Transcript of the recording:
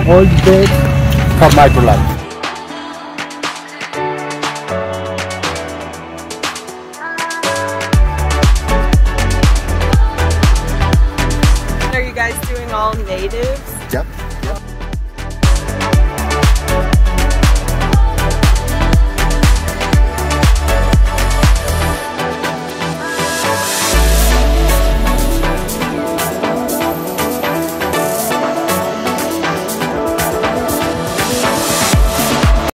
old bed for MicroLife. Are you guys doing all natives? Yep.